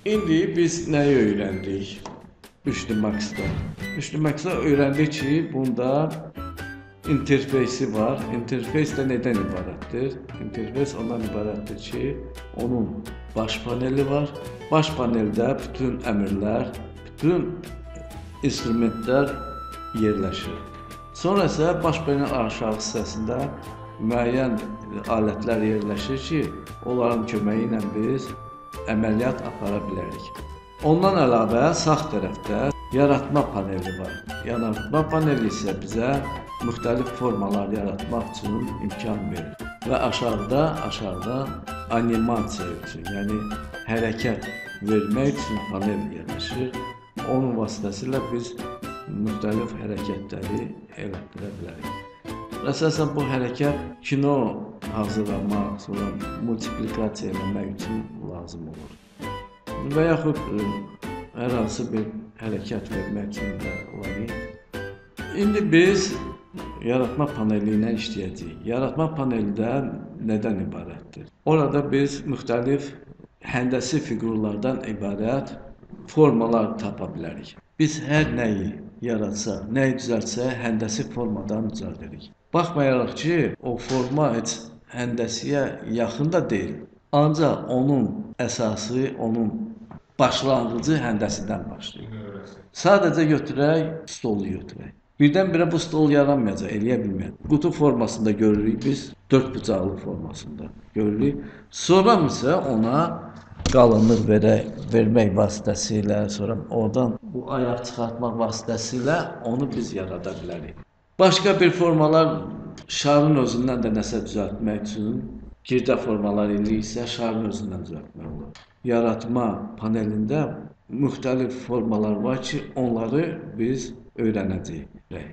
İndi biz nəyi öyrəndik? Üçlü Max'da. Üçlü Max'da öyrəndik ki, bunda interfeysi var. İnterfeys də nədən ibarətdir? İnterfeys ondan ibarətdir ki, onun baş paneli var. Baş paneldə bütün əmrlər, bütün instrumentlər yerləşir. Sonra isə baş panelin aşağı hissəsində müəyyən alətlər yerləşir ki, onların köməyi ilə biz əməliyyat apara bilərik. Ondan əlavə sağ tərəfdə yaratma paneli var. Yaratma paneli isə bizə müxtəlif formalar yaratmaq üçün imkan verir. Və aşağıda animasiya üçün, yəni hərəkət vermək üçün panel yerləşir. Onun vasitəsilə biz müxtəlif hərəkətləri elətdirə bilərik. Əsasən bu hərəkət kino hazırlamaq, sonra multiplikasiya eləmək üçün lazım olur. Və yaxud hər hansı bir hərəkət vermək üçün də olar. İndi biz yaratma paneli ilə işləyəcəyik. Yaratma paneli də nədən ibarətdir? Orada biz müxtəlif həndəsi fiqurlardan ibarət formalar tapa bilərik. Biz hər nəyi yaratsaq, nəyi düzəltsək, həndəsi formadan düzəldirik. Baxmayaraq ki, o forma heç həndəsiyə yaxın da deyil. Ancaq onun əsası, onun başlanğıcı həndəsindən başlayır. Sadəcə götürək, stolu götürək. Birdən-birə bu stol yaranmayacaq, eləyə bilməyəcək. Qutu formasında görürük biz, 4 bucaqlı formasında görürük. Sonra isə ona qalınlıq vermək vasitəsilə, sonra oradan bu ayaq çıxartmaq vasitəsilə onu biz yarada bilərik. Başqa bir formalar şarın özündən də nəsə düzəltmək üçün, girdə formalar isə şarın özündən düzəltmək olur. Yaratma panelində müxtəlif formalar var ki, onları biz öyrənəcəyik.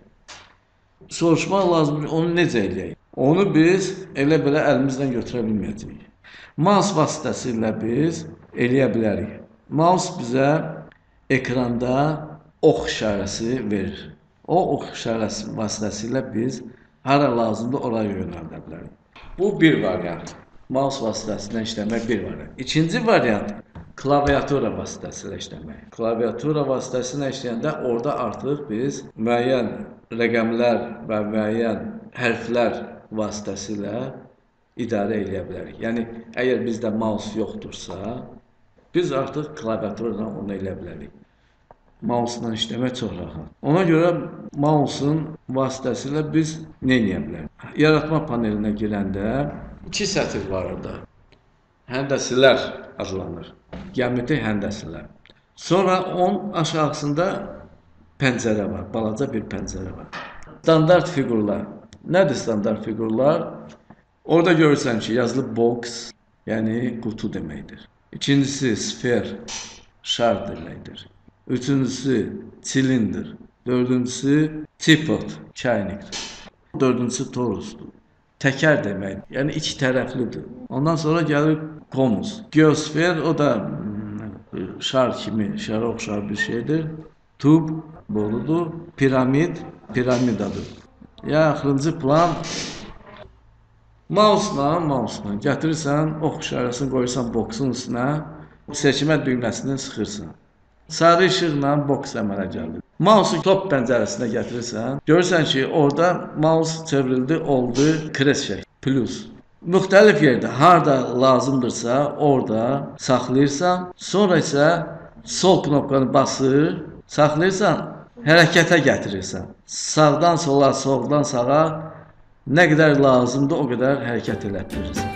Soruşmaq lazımdır, onu necə eləyək? Onu biz elə-belə əlimizdən götürə bilməyəcəyik. Mouse vasitəsilə biz eləyə bilərik. Mouse bizə ekranda ox işarəsi verir. O ox işarəsi vasitəsilə biz hara lazımdır oraya yönəldə bilərik. Bu bir variant. Mouse vasitəsilə işləmək bir variant. İkinci variant klaviatura vasitəsilə işləmək. Klaviatura vasitəsilə işləyəndə orada artıq biz müəyyən rəqəmlər və müəyyən hərflər vasitəsilə idarə edə bilərik. Yəni əgər bizdə mouse yoxdursa, biz artıq klaviaturla onu edə bilərik. Mouse-la işləmək çox rahat. Ona görə mouse-un vasitəsilə biz nə edə bilərik? Yaratma panelinə girəndə 2 sətir var orada. Həndəsilər adlanır. Gəmiti həndəsilər. Sonra onun aşağısında pəncərə var, balaca bir pəncərə var. Standart fiqurlar. Nədir standart fiqurlar? Orada görürsən ki, yazılı box, yəni qutu deməkdir. İkincisi sfer, şar deməkdir. Üçüncüsü silindr. Dördüncüsü teapot, çaynikdir. Dördüncüsü torusdur. Təkər demək, yəni iki tərəflidir. Ondan sonra gəlir konus. Geosfer, o da şar kimi, şara oxşar bir şeydir. Tub, borudur. Piramid, piramidadır. Ya axırıncı plan, mouse-la gətirirsən, ox işarəsini qoyursan boxun üstünə, seçmə düyməsini sıxırsan. Sarı işıqla boks əmələ gəlir. Mouse-u top pəncərəsinə gətirirsən, görürsən ki, orada mouse çevrildi, oldu kres şəkli, plus. Müxtəlif yerdə, harada lazımdırsa, orada saxlayırsan, sonra isə sol knopkanı basır, saxlayırsan, hərəkətə gətirirsən. Sağdan sola, soldan sağa nə qədər lazımdır, o qədər hərəkət elətdirirsən.